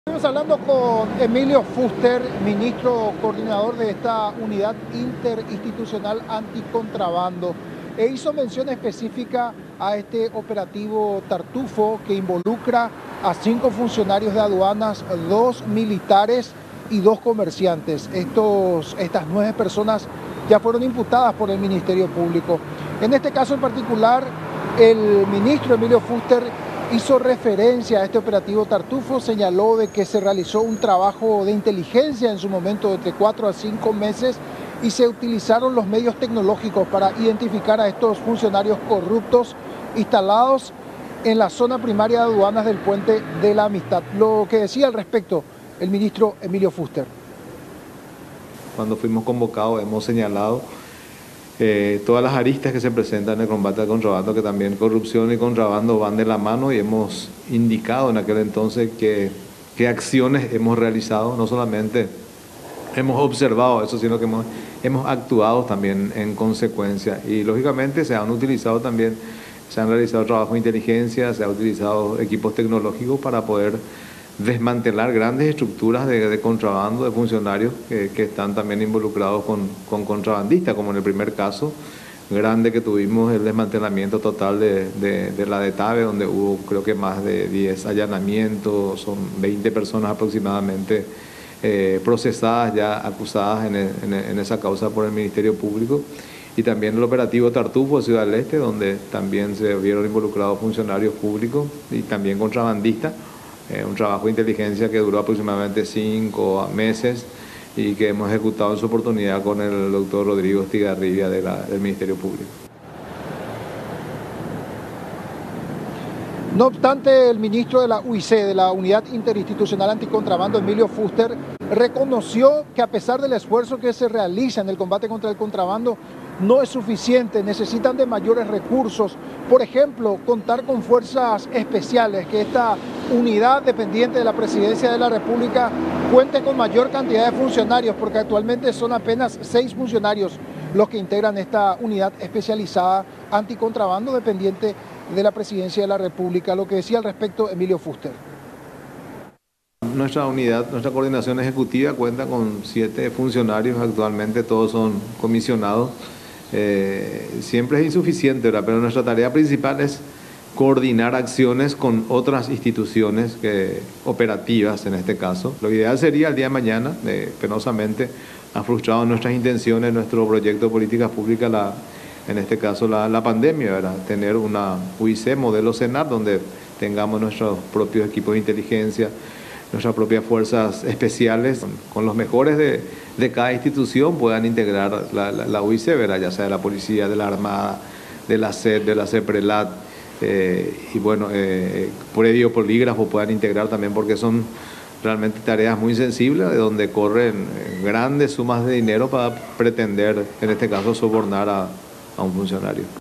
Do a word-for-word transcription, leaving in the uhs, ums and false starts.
Estamos hablando con Emilio Fuster, ministro coordinador de esta unidad interinstitucional anticontrabando. E hizo mención específica a este operativo Tartufo que involucra a cinco funcionarios de aduanas, dos militares y dos comerciantes. Estos, estas nueve personas ya fueron imputadas por el Ministerio Público. En este caso en particular, el ministro Emilio Fuster hizo referencia a este operativo Tartufo, señaló de que se realizó un trabajo de inteligencia en su momento de entre cuatro a cinco meses y se utilizaron los medios tecnológicos para identificar a estos funcionarios corruptos instalados en la zona primaria de aduanas del Puente de la Amistad. Lo que decía al respecto el ministro Emilio Fuster. Cuando fuimos convocados hemos señalado Eh, todas las aristas que se presentan en el combate al contrabando, que también corrupción y contrabando van de la mano, y hemos indicado en aquel entonces que, qué acciones hemos realizado, no solamente hemos observado eso, sino que hemos, hemos actuado también en consecuencia. Y lógicamente se han utilizado también, se han realizado trabajos de inteligencia, se han utilizado equipos tecnológicos para poder desmantelar grandes estructuras de, de contrabando de funcionarios que, que están también involucrados con, con contrabandistas, como en el primer caso grande que tuvimos, el desmantelamiento total de, de, de la de Tabe, donde hubo creo que más de diez allanamientos, son veinte personas aproximadamente eh, procesadas, ya acusadas en, el, en, el, en esa causa por el Ministerio Público, y también el operativo Tartufo de Ciudad del Este, donde también se vieron involucrados funcionarios públicos y también contrabandistas. Eh, un trabajo de inteligencia que duró aproximadamente cinco meses y que hemos ejecutado en su oportunidad con el doctor Rodrigo Estigarribia de la, del Ministerio Público. No obstante, el ministro de la U I C, de la Unidad Interinstitucional Anticontrabando, Emilio Fuster, reconoció que a pesar del esfuerzo que se realiza en el combate contra el contrabando, no es suficiente, necesitan de mayores recursos. Por ejemplo, contar con fuerzas especiales, que esta unidad dependiente de la Presidencia de la República cuente con mayor cantidad de funcionarios, porque actualmente son apenas seis funcionarios los que integran esta unidad especializada anticontrabando dependiente de la Presidencia de la República. Lo que decía al respecto Emilio Fuster. Nuestra unidad, nuestra coordinación ejecutiva cuenta con siete funcionarios, actualmente todos son comisionados. Eh, siempre es insuficiente, ¿verdad? Pero nuestra tarea principal es coordinar acciones con otras instituciones que, operativas en este caso. Lo ideal sería el día de mañana, eh, penosamente ha frustrado nuestras intenciones, nuestro proyecto de políticas públicas, la, en este caso la, la pandemia, ¿verdad? Tener una U I C modelo CENAR donde tengamos nuestros propios equipos de inteligencia, nuestras propias fuerzas especiales, con, con los mejores de, de cada institución puedan integrar la, la, la U I C, ¿verdad? Ya sea de la policía, de la Armada, de la S E D, de la CEPRELAT, eh, y bueno, eh, predio polígrafo puedan integrar también, porque son realmente tareas muy sensibles, de donde corren grandes sumas de dinero para pretender, en este caso, sobornar a, a un funcionario.